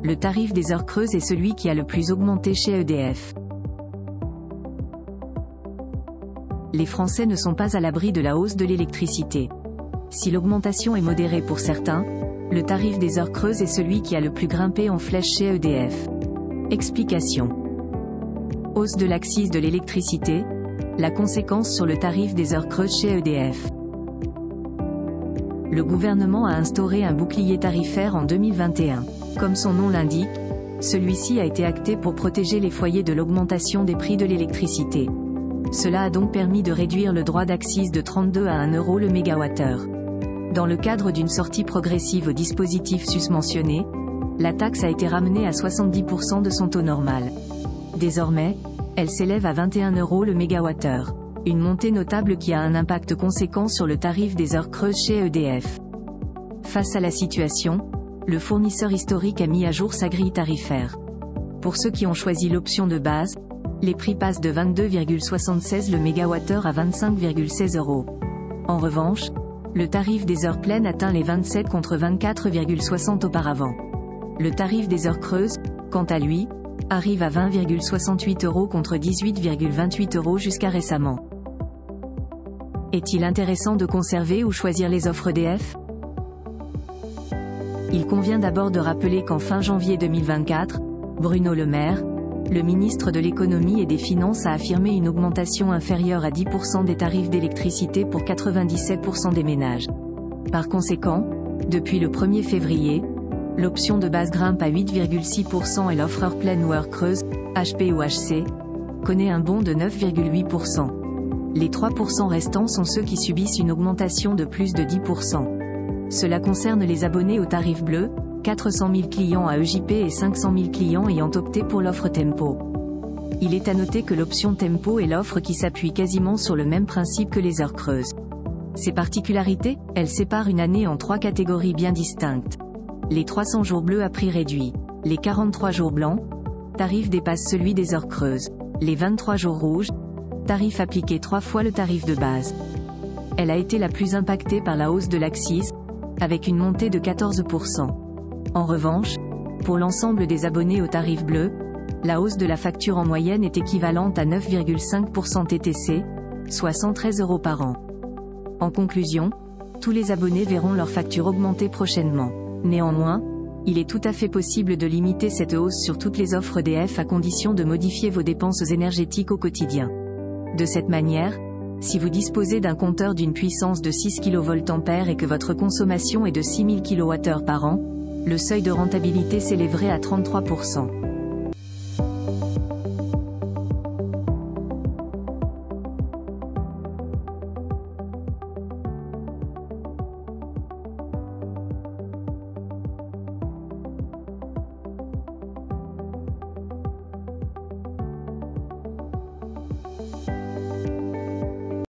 le tarif des heures creuses est celui qui a le plus augmenté chez EDF. Les Français ne sont pas à l'abri de la hausse de l'électricité. Si l'augmentation est modérée pour certains, le tarif des heures creuses est celui qui a le plus grimpé en flèche chez EDF. Explication. Hausse de l'accise de l'électricité, la conséquence sur le tarif des heures creuses chez EDF. Le gouvernement a instauré un bouclier tarifaire en 2021. Comme son nom l'indique, celui-ci a été acté pour protéger les foyers de l'augmentation des prix de l'électricité. Cela a donc permis de réduire le droit d'accise de 32 à 1 euro le mégawattheure. Dans le cadre d'une sortie progressive au dispositif susmentionné, la taxe a été ramenée à 70% de son taux normal. Désormais, elle s'élève à 21 euros le mégawattheure. Une montée notable qui a un impact conséquent sur le tarif des heures creuses chez EDF. Face à la situation, le fournisseur historique a mis à jour sa grille tarifaire. Pour ceux qui ont choisi l'option de base, les prix passent de 22,76 le mégawattheure à 25,16 euros. En revanche, le tarif des heures pleines atteint les 27 contre 24,60 auparavant. Le tarif des heures creuses, quant à lui, arrive à 20,68 euros contre 18,28 euros jusqu'à récemment. Est-il intéressant de conserver ou choisir les offres EDF ? Il convient d'abord de rappeler qu'en fin janvier 2024, Bruno Le Maire, le ministre de l'économie et des finances a affirmé une augmentation inférieure à 10% des tarifs d'électricité pour 97% des ménages. Par conséquent, depuis le 1er février, l'option de base grimpe à 8,6% et l'offre heure pleine ou heure creuse, HP ou HC, connaît un bond de 9,8%. Les 3% restants sont ceux qui subissent une augmentation de plus de 10%. Cela concerne les abonnés au tarif bleu, 400 000 clients à EJP et 500 000 clients ayant opté pour l'offre Tempo. Il est à noter que l'option Tempo est l'offre qui s'appuie quasiment sur le même principe que les heures creuses. Ses particularités, elles séparent une année en 3 catégories bien distinctes. Les 300 jours bleus à prix réduit. Les 43 jours blancs, tarif dépasse celui des heures creuses. Les 23 jours rouges, tarif appliqué 3 fois le tarif de base. Elle a été la plus impactée par la hausse de l'accise, avec une montée de 14%. En revanche, pour l'ensemble des abonnés au tarif bleu, la hausse de la facture en moyenne est équivalente à 9,5% TTC, soit 113 euros par an. En conclusion, tous les abonnés verront leur facture augmenter prochainement. Néanmoins, il est tout à fait possible de limiter cette hausse sur toutes les offres EDF à condition de modifier vos dépenses énergétiques au quotidien. De cette manière, si vous disposez d'un compteur d'une puissance de 6 kVA et que votre consommation est de 6000 kWh par an, le seuil de rentabilité s'élèverait à 33%.